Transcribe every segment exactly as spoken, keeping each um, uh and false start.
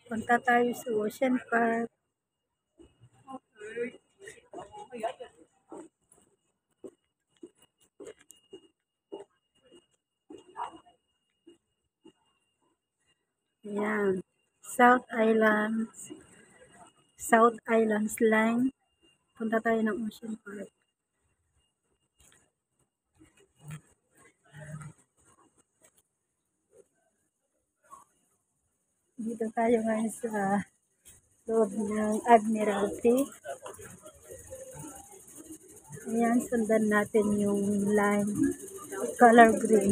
Punta tayo sa Ocean Park. Ayan. South Islands. South Islands Line. Punta tayo ng Ocean Park. Dito tayo ngayon sa loob ng Admiralty. Ayan, sundan natin yung line. Color green.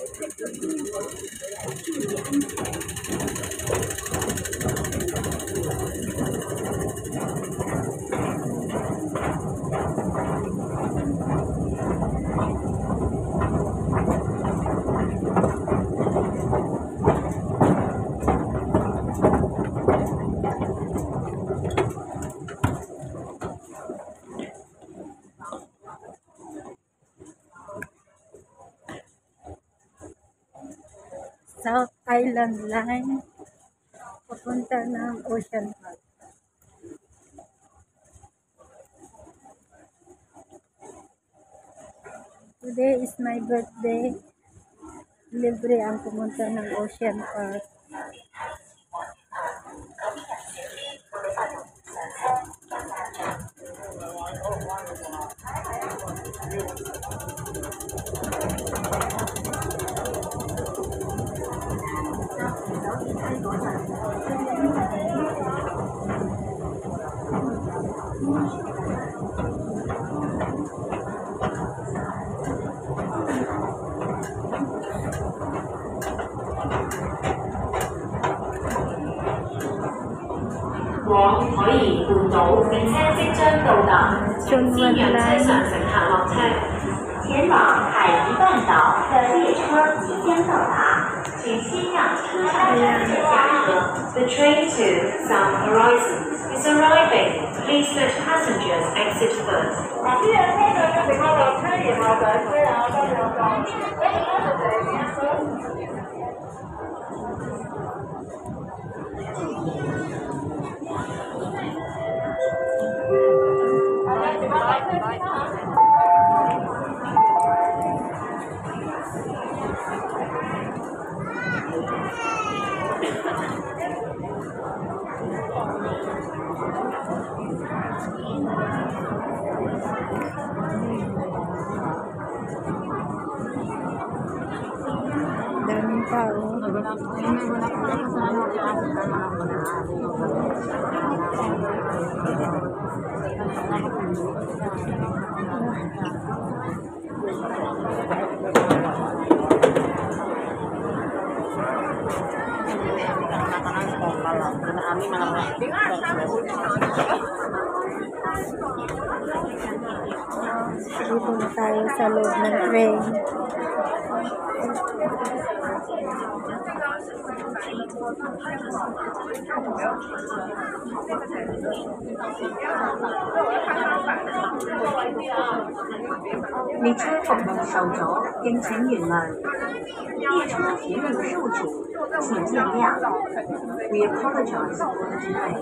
South Island Line papunta ng Ocean Park. Today is my birthday. Libre ang pumunta ng Ocean Park. 往海怡半島，列車即將到達，請先讓車上乘客落車。前往海怡半島的列車即將到達，請先讓車上乘客下車。The train to South Horizon is arriving. Please let passengers exit first. 嗱，呢輛車上嘅乘客落車，然後上車啊，多謝曬。跟住咧就係呢一個。 Daming tao. Dito na tayo sa loob ng train. 列車服務受阻，敬請原諒。列車服務受阻，請見諒。We apologize for the delay.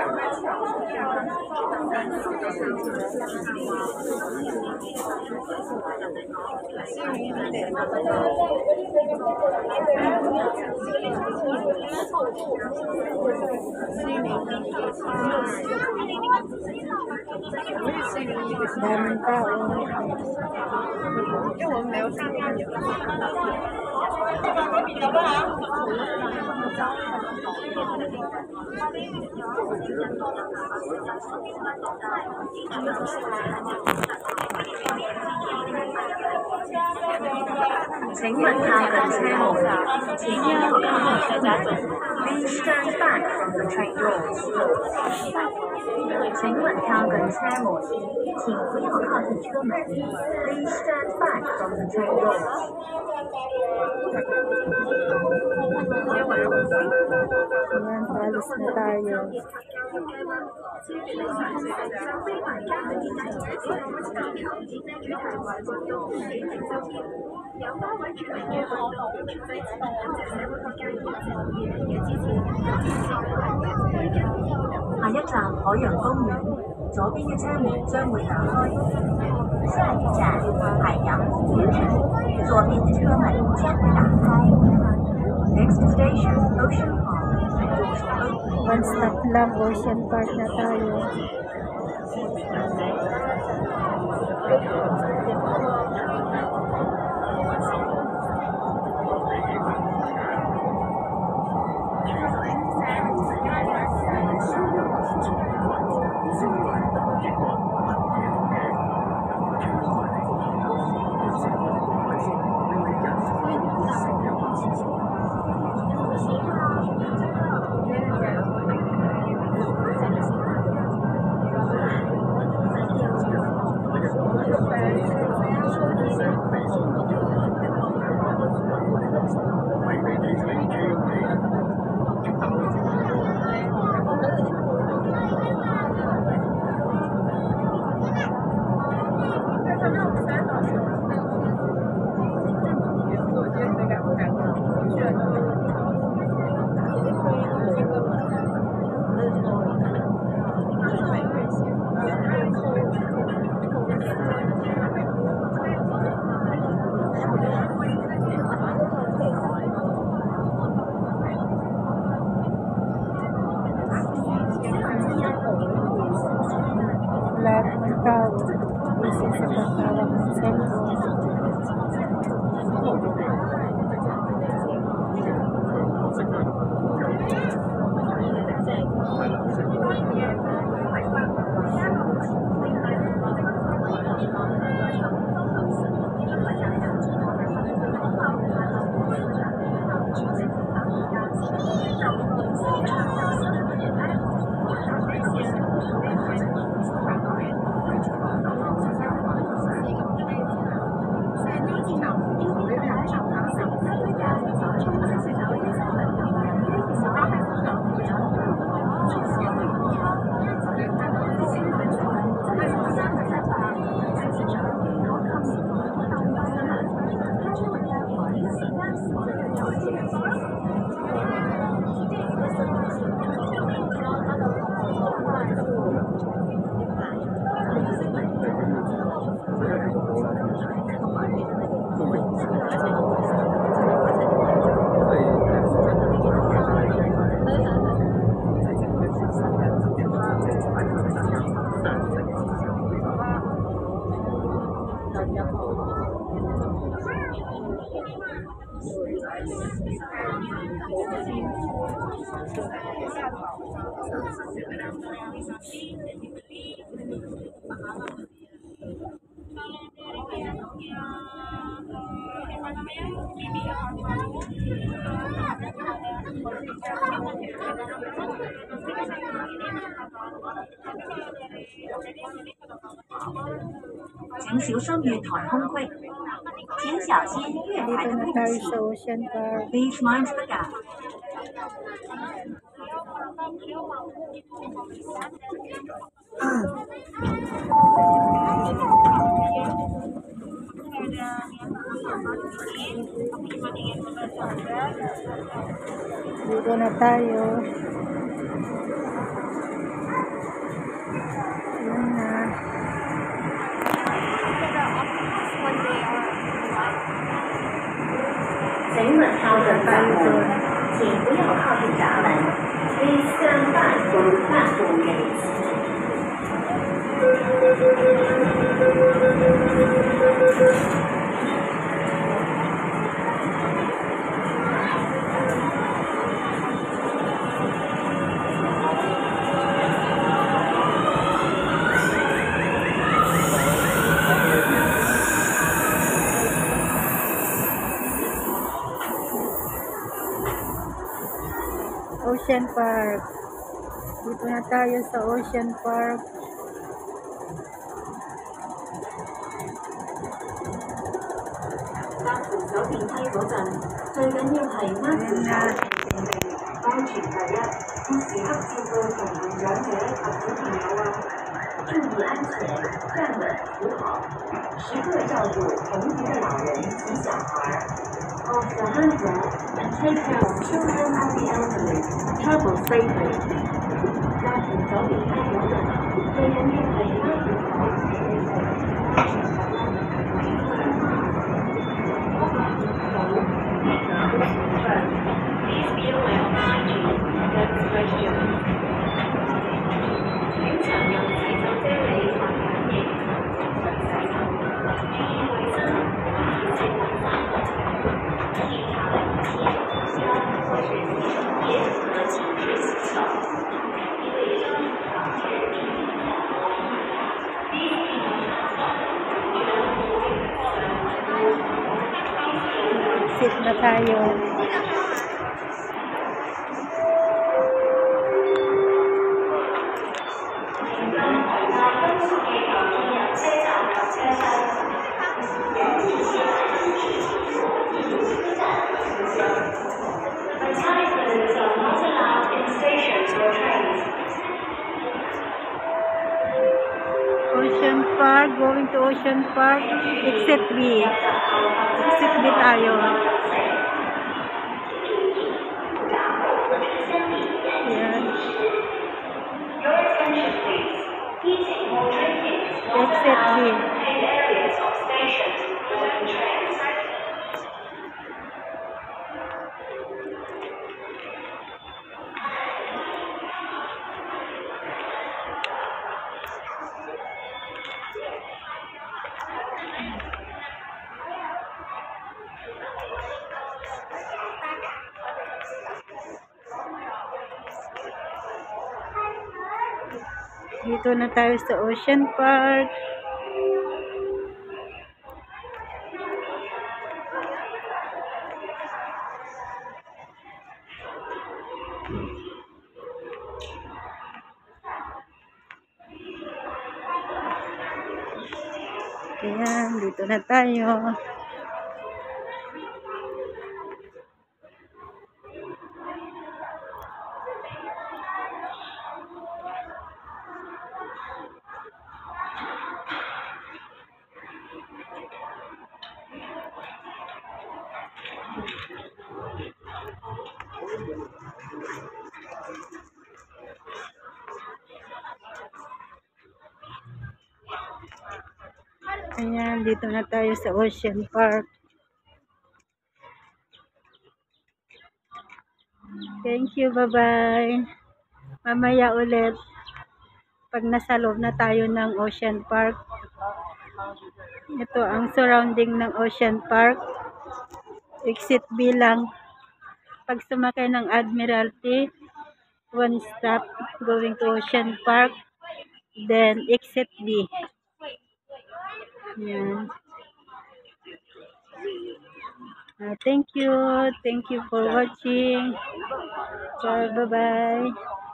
daming tao. 因为我们没有上面有。 請勿靠近車門，前面有靠近車閘。Please stand back from the train doors. 請勿靠近車門，請不要靠近車門。Please stand back from the train doors. Ayan, paalis na tayo. 有下一站海洋公園，左邊嘅車門將會打開。下一站海洋公園，左邊嘅車門將會打開。Next station Ocean Park. One stop lang, Ocean Park na tayo. Lahat ng tao, isa sa pagtawag ng cellphone. 請小心月台空隙，請小心月台 Dito 的 na 空 tayo 隙 sa Ocean Park. ，Please mind the gap。 Dito na tayo. Yun na. 请稳靠着闸门，请不要靠近闸门。Please stand back from platform gates。 Ocean Park. Dito na tayo sa Ocean Park. Ayan na. 安全第一，時刻照顧同伴長者及小朋友啊！注意安全，站穩扶好，時刻照顧同行的老人及小孩。Off the handrail and take care of children and the elderly. Travel safely. be aware of hygiene against questions. 請常用洗手啫喱或眼液及清水洗手，注意衛生，切勿生活。檢查零錢、膠或者洗手液和清水洗手。 Sit na tayo. Ocean Park, going to Ocean Park, exit B. Exit B tayo. Yan. Exit B. Dito na tayo sa Ocean Park. Ayan, dito na tayo. Ayan, dito na tayo sa Ocean Park. Thank you, bye-bye. Mamaya ulit, pag nasa loob na tayo ng Ocean Park. Ito ang surrounding ng Ocean Park. Exit B lang. Pag sumakay ng Admiralty, one stop going to Ocean Park. Then, exit B. Yan. Uh, thank you. Thank you for watching. Bye-bye.